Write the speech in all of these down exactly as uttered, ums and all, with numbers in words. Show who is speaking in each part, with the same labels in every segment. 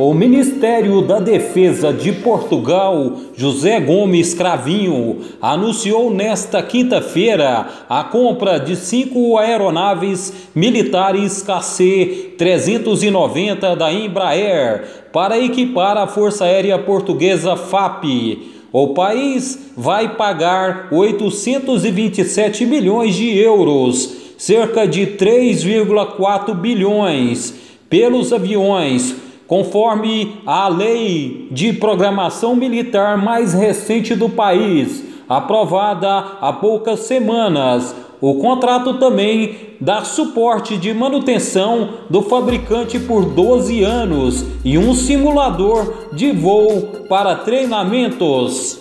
Speaker 1: O Ministério da Defesa de Portugal, José Gomes Cravinho, anunciou nesta quinta-feira a compra de cinco aeronaves militares K C trezentos e noventa da Embraer para equipar a Força Aérea Portuguesa F A P. O país vai pagar oitocentos e vinte e sete milhões de euros, cerca de três vírgula quatro bilhões, pelos aviões, conforme a Lei de Programação Militar mais recente do país, aprovada há poucas semanas. O contrato também dá suporte de manutenção do fabricante por doze anos e um simulador de voo para treinamentos.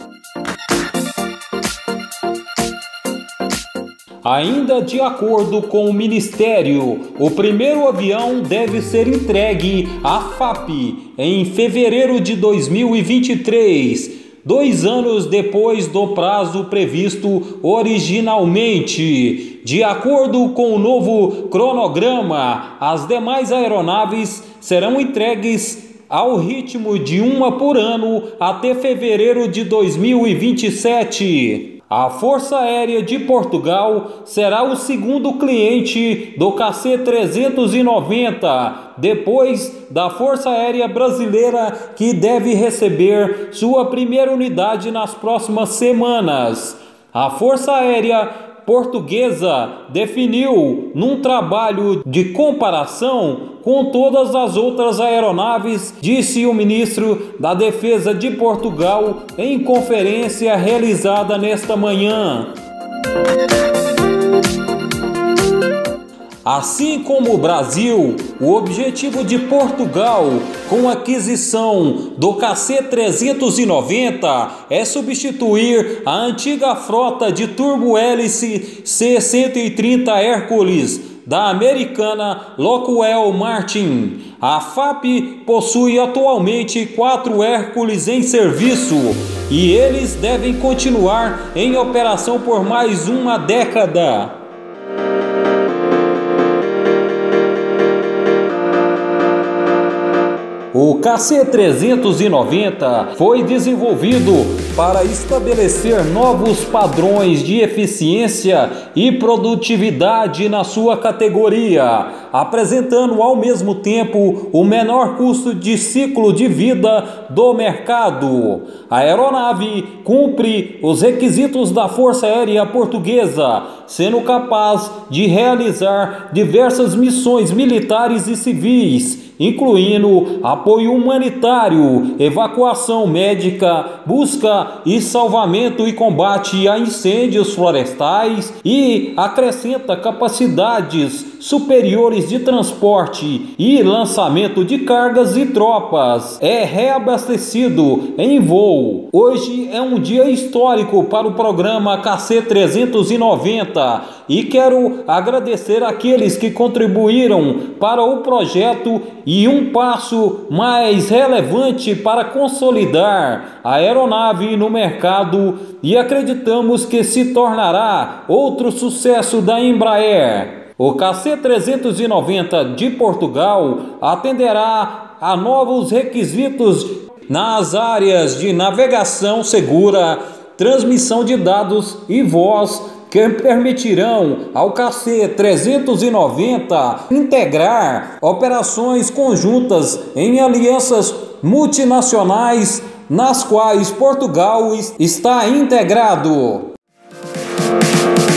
Speaker 1: Ainda de acordo com o Ministério, o primeiro avião deve ser entregue à F A P em fevereiro de dois mil e vinte e três, dois anos depois do prazo previsto originalmente. De acordo com o novo cronograma, as demais aeronaves serão entregues ao ritmo de uma por ano até fevereiro de dois mil e vinte e sete. A Força Aérea de Portugal será o segundo cliente do K C trezentos e noventa, depois da Força Aérea Brasileira, que deve receber sua primeira unidade nas próximas semanas. A Força Aérea Portuguesa definiu, num trabalho de comparação com todas as outras aeronaves, disse o ministro da Defesa de Portugal em conferência realizada nesta manhã. Assim como o Brasil, o objetivo de Portugal com a aquisição do K C trezentos e noventa é substituir a antiga frota de turbo-hélice C cento e trinta Hércules da americana Lockheed Martin. A F A P possui atualmente quatro Hércules em serviço e eles devem continuar em operação por mais uma década. O K C trezentos e noventa foi desenvolvido para estabelecer novos padrões de eficiência e produtividade na sua categoria, apresentando ao mesmo tempo o menor custo de ciclo de vida do mercado. A aeronave cumpre os requisitos da Força Aérea Portuguesa, sendo capaz de realizar diversas missões militares e civis, incluindo apoio humanitário, evacuação médica, busca e salvamento e combate a incêndios florestais, e acrescenta capacidades superiores de transporte e lançamento de cargas e tropas. É reabastecido em voo. Hoje é um dia histórico para o programa K C trezentos e noventa e quero agradecer aqueles que contribuíram para o projeto e um passo mais relevante para consolidar a aeronave no mercado, e acreditamos que se tornará outro sucesso da Embraer. O K C trezentos e noventa de Portugal atenderá a novos requisitos nas áreas de navegação segura, transmissão de dados e voz, que permitirão ao K C trezentos e noventa integrar operações conjuntas em alianças multinacionais nas quais Portugal está integrado.